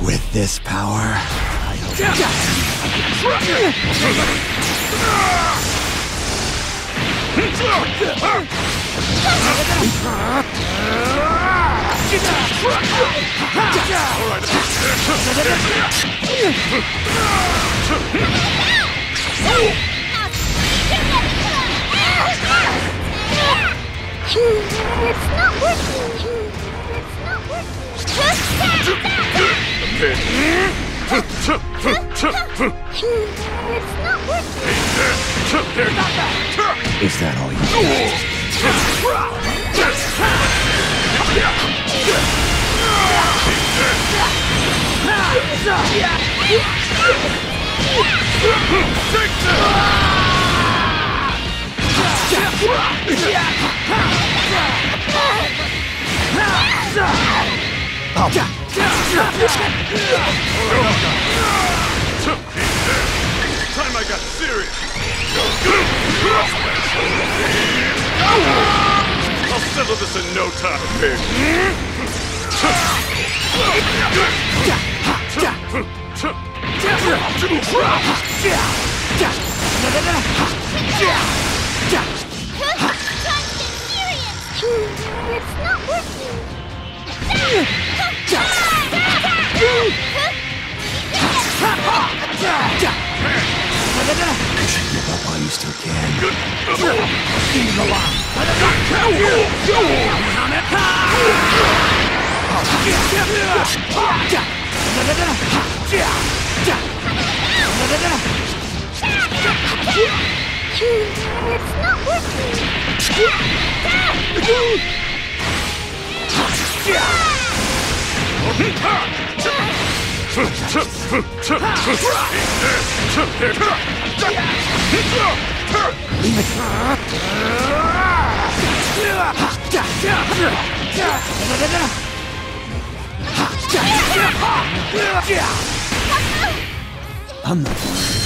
With this power, It's not working. It's not working. It's not working. is that all you Time I got serious. I'll settle this in no time, pig. It's not working. You should give up while you still can. It's not working. I'm not worried.